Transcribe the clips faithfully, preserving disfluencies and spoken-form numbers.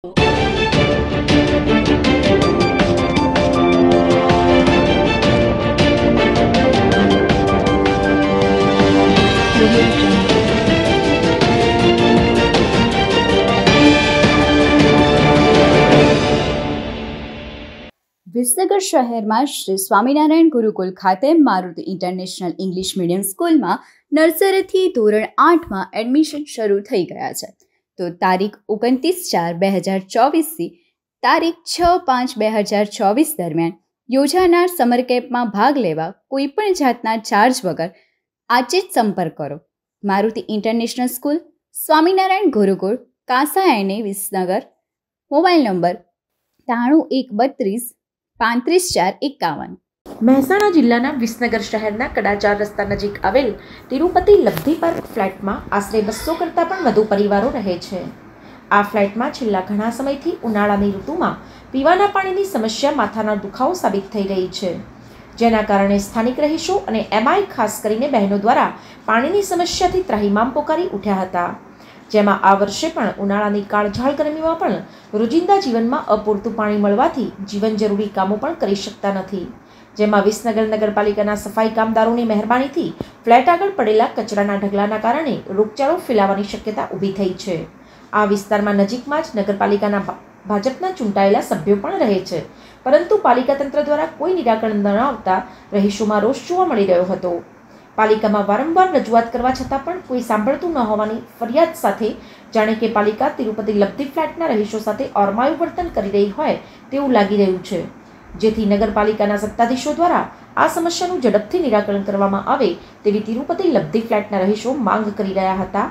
વિસનગર શહેરમાં શ્રી સ્વામિનારાયણ ગુરુકુલ ખાતે Maruti international English medium સ્કૂલમાં નર્સરીથી ધોરણ આઠમાં એડમિશન શરૂ થઈ ગયા છે. તો તારીખ ઓગણત્રીસ ચાર બે હજાર ચોવીસથી તારીખ છ પાંચ બે હજાર ચોવીસ દરમિયાન યોજાનાર સમર કેમ્પમાં ભાગ લેવા કોઈપણ જાતના ચાર્જ વગર આજે જ સંપર્ક કરો. મારુતિ ઇન્ટરનેશનલ સ્કૂલ, સ્વામિનારાયણ ગુરુકુળ, કાંસા એને, વિસનગર. મોબાઈલ નંબર ત્રાણું એક બત્રીસ પાંત્રીસ ચાર એકાવન. મહેસાણા જિલ્લાના વિસનગર શહેરના કડાચાર રસ્તા નજીક આવેલ તિરુપતિ લબ્ધિ પાર્ક ફ્લેટમાં આશરે બસો કરતાં પણ વધુ પરિવારો રહે છે. આ ફ્લેટમાં છેલ્લા ઘણા સમયથી ઉનાળાની ઋતુમાં પીવાના પાણીની સમસ્યા માથાના દુખાવો સાબિત થઈ રહી છે, જેના કારણે સ્થાનિક રહીશો અને એમઆઈ ખાસ કરીને બહેનો દ્વારા પાણીની સમસ્યાથી ત્રાહિમામ પોકારી ઉઠ્યા હતા. જેમાં આ વર્ષે પણ ઉનાળાની કાળઝાળ ગરમીમાં પણ રોજિંદા જીવનમાં અપૂરતું પાણી મળવાથી જીવન જરૂરી કામો પણ કરી શકતા નથી. જેમાં વિસનગર નગરપાલિકાના સફાઈ કામદારોની મહેરબાનીથી ફ્લેટ આગળ પડેલા કચરાના ઢગલાના કારણે રોગચાળો ફેલાવાની શક્યતા ઊભી થઈ છે. આ વિસ્તારમાં નજીકમાં જ નગરપાલિકાના ભાજપના ચૂંટાયેલા સભ્યો પણ રહે છે, પરંતુ પાલિકા તંત્ર દ્વારા કોઈ નિરાકરણ ન આવતા રહીશોમાં રોષ જોવા મળી રહ્યો હતો. પાલિકામાં વારંવાર રજૂઆત કરવા છતાં પણ કોઈ સાંભળતું ન હોવાની ફરિયાદ સાથે જાણે કે પાલિકા તિરુપતિ લબ્ધિ ફ્લેટના રહીશો સાથે અરમાયું વર્તન કરી રહી હોય તેવું લાગી રહ્યું છે, જેથી નગરપાલિકાના સત્તાધીશો દ્વારા આ સમસ્યાનું ઝડપથી નિરાકરણ કરવામાં આવે તેવી તિરુપતિ લબ્ધિ ફ્લેટના રહીશો માંગ કરી રહ્યા હતા.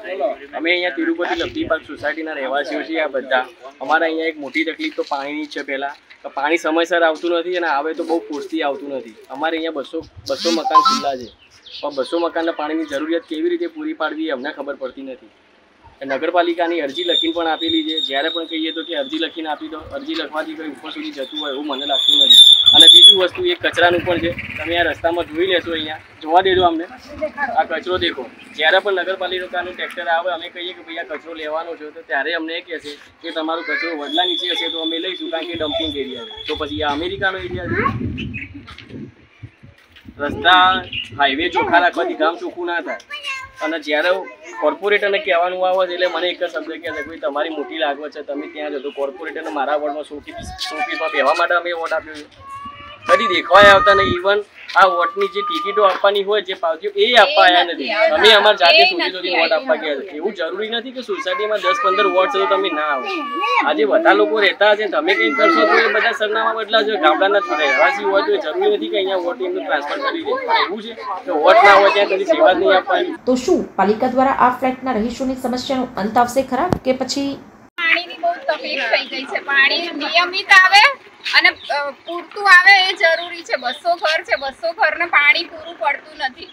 અમે અહીંયા તિરુપતિ લબ્ધિ પાર્ક સોસાયટીના રહેવાસીઓ છીએ. આ બધા અમારા અહીંયા એક મોટી તકલીફ તો પાણીની છે. પહેલાં તો પાણી સમયસર આવતું નથી અને આવે તો બહુ ફોર્સથી આવતું નથી. અમારે અહીંયા બસો બસો મકાન ખુલ્લા છે, પણ બસો મકાનના પાણીની જરૂરિયાત કેવી રીતે પૂરી પાડવી અમને ખબર પડતી નથી. નગરપાલિકાની અરજી લખીને પણ આપેલી છે. જ્યારે પણ કહીએ તો કે અરજી લખીને આપી દો, અરજી લખવાથી કંઈ ઉપર સુધી જતું હોય એવું મને લાગતું નથી. અને બીજું વસ્તુ એક કચરાનું પણ છે. તમે આ રસ્તામાં જોઈ લેશો, અહીંયા જોવા દેજો અમને આ કચરો દેખો. જ્યારે પણ નગરપાલિકાનું ટ્રેક્ટર આવે અમે કહીએ કે ભાઈ આ કચરો લેવાનો છે, તો ત્યારે અમને એ કહેશે કે તમારો કચરો વડલા નીચે હશે તો અમે લઈશું, કારણ કે ડમ્પિંગ એરિયા છે. તો પછી આ અમેરિકાનો એરિયા છે. રસ્તા હાઈવે ચોખ્ખા રાખવાથી ગામ ચોખ્ખું ના થાય. અને જ્યારે કોર્પોરેટરને કહેવાનું આવે છે એટલે મને એક જ શબ્દ કહે છે, કોઈ તમારી મોટી લાગવત છે, તમે ત્યાં જતો. કોર્પોરેટરને મારા વોર્ડમાં સો ફીસ સો ફીસમાં બેવા માટે અમે વોટ આપ્યો છે. કદી દેખવાય આવતા નહીં. ઇવન આ વોટની જે ટિકિટો આપવાની હોય, જે પાવતીઓ, એ આપવા આવ્યા નથી. અમે અમારા જાતે શોધી શોધી વોટ આપવા ગયા છે. એવું જરૂરી નથી કે સોસાયટીમાં દસ પંદર વોટ છે તો તમે ના આવો. આજે બધા લોકો રહેતા હશે, તમે કંઈ કરશો તો એ બધા સરનામા બદલાશે. ગામડાના રહેવાસી હોય તો એ જરૂરી નથી કે અહીંયા વોટ એમનું ટ્રાન્સફર કરી દે. એવું છે કે વોટ ના હોય ત્યાં કદી સેવા જ નહીં આપવાની. તો શું પાલિકા દ્વારા આ ફ્લેટના રહીશોની સમસ્યાનો અંત આવશે ખરા, કે પછી પાણીની બહુ તકલીફ થઈ ગઈ છે? પાણી નિયમિત આવે અને પૂરતું આવે એ જરૂરી છે. બસો ઘર છે, બસો ઘરને પાણી પૂરું પડતું નથી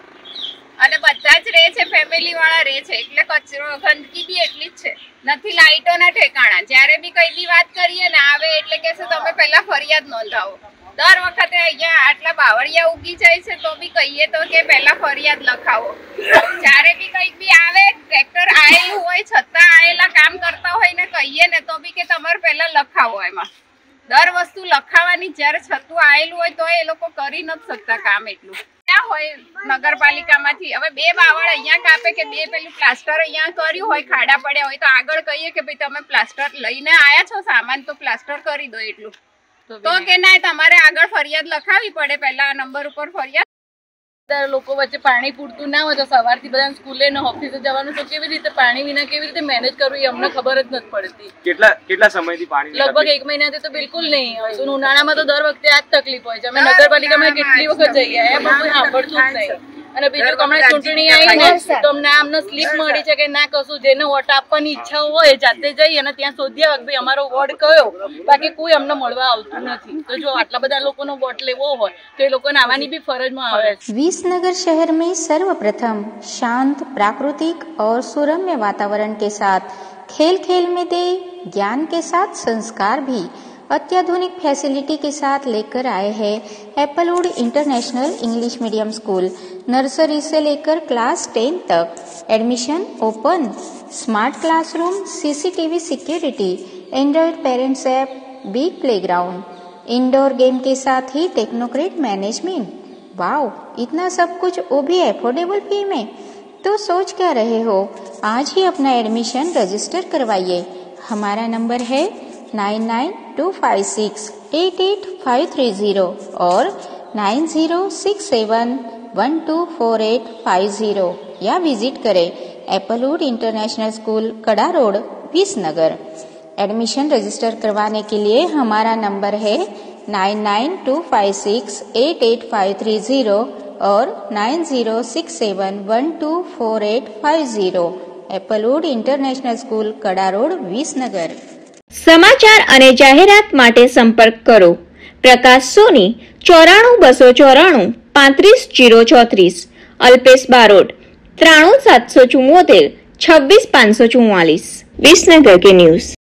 અને બધા જ રહે છે, ફેમિલી વાળા રહે છે, એટલે કચરો ગંદકી બી એટલી જ છે. નથી લાઇટોના ઠેકાણા. જ્યારે બી કઈ બી વાત કરીએ ને આવે એટલે કે તમે પહેલા ફરિયાદ નોંધાવો. દર વખતે અહીંયા આટલા બાવળિયા ઉગી જાય છે તો બી કહીએ તો કે પહેલા ફરિયાદ લખાવો. જ્યારે બી કંઈક બી આવે, ટ્રેક્ટર આવેલું હોય છતાં આવેલા કામ કરતા હોય ને કહીએ ને તો બી કે તમારે પહેલા લખાવો. એમાં દર વસ્તુ લખાવાની. જ્યારે છતું આવેલું હોય તો એ લોકો કરી નથી શકતા કામ એટલું. ક્યાં હોય નગરપાલિકામાંથી હવે બે બાવળ અહીંયા કાપે કે બે પેલું પ્લાસ્ટર અહીંયા કર્યું હોય, ખાડા પડ્યા હોય તો આગળ કહીએ કે ભાઈ તમે પ્લાસ્ટર લઈને આવ્યા છો સામાન તો પ્લાસ્ટર કરી દો. એટલું તો કે ના, તમારે આગળ ફરિયાદ લખાવી પડે. પહેલા આ નંબર ઉપર ફરિયાદ. લોકો વચ્ચે પાણી પૂરતું ના હોય તો સવારથી બધા સ્કૂલે ને ઓફિસે જવાનું, તો કેવી રીતે પાણી વિના કેવી રીતે મેનેજ કરવું એ અમને ખબર જ નથી પડતી. કેટલા કેટલા સમયથી પાણી? લગભગ એક મહિનાથી તો બિલકુલ નહીં હોય. ઉનાળામાં તો દર વખતે આ જ તકલીફ હોય છે. અમે નગરપાલિકામાં કેટલી વખત જઈ ગયા, એમાં કોઈ સાંભળતું જ નહીં. અને બીજું કે હમણાં ચૂંટણી આવી ને તો અમને અમને સ્લીપ મળી છે કે ના કશું જેને વોટ આપવાની ઈચ્છા હોય જાતે જઈ અને ત્યાં શોધ્યા કે ભાઈ અમારો વોર્ડ કયો, બાકી કોઈ અમને મળવા આવતું નથી. તો જો આટલા બધા લોકોનો વોટ લેવો હોય તો એ લોકોને આવવાની भी फर्ज में आवे। विसनगर शहर में सर्वप्रथम शांत, प्राकृतिक और सुरम्य वातावरण के साथ खेल खेल में दे ज्ञान के साथ संस्कार भी अत्याधुनिक फैसिलिटी के साथ लेकर आए हैं Applewood international English medium school. Nursery से लेकर क्लास टेन तक admission open. Smart classroom, CCTV security, android parents app, big playground, indoor game के साथ ही टेक्नोक्रेट मैनेजमेंट। वाओ, इतना सब कुछ वो भी एफोर्डेबल फी में। तो सोच क्या रहे हो, आज ही अपना एडमिशन रजिस्टर करवाइए। हमारा नंबर है nine nine two five six eight eight five three zero और nine zero six seven one two four eight five zero या विजिट करें Applewood international school, Kada road, Visnagar. Admission register करवाने के लिए हमारा नंबर है nine nine two five six eight eight five three zero और nine zero six seven one two four eight five zero. Applewood international school, Kada road, Visnagar. समाचार અને જાહેરાત માટે સંપર્ક કરો પ્રકાશ સોની ચોરાણું બસો ચોરાણું પાંત્રીસ જીરો ચોત્રીસ, અલ્પેશ બારોટ ત્રાણું સાતસો ચુમ્મોતેર છવ્વીસ પાંચસો ચુમ્માલીસ, વિસનગર કે ન્યૂઝ।